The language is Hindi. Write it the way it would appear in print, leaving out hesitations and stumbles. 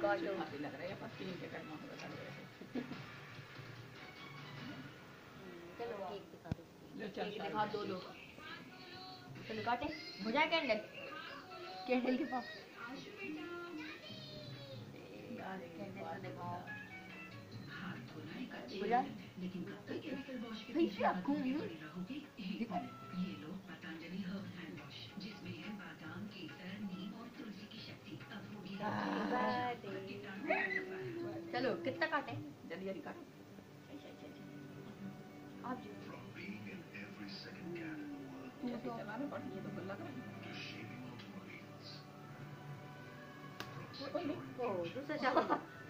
काटो लग रहा है पर तीन के करना होगा चलो केक दिखा दो केक दिखा दो चलो काटे हो जाए कैंडल कैंडल के पास कैंडल तो दिखाओ हो जाए लेकिन कब तक केमिकल वॉश के भाई पीछे आपको पड़ी रहोगी? ये लो पतंजलि हर्ब हैंड वॉश जिसमें है बादाम केसर नीम और तुलसी की शक्ति। अब होगी चलो कितना काटे जल्दी जल्दी काटो आप जैसे चलाना पड़ ये तो लग रहा है ओ दूसरा चावल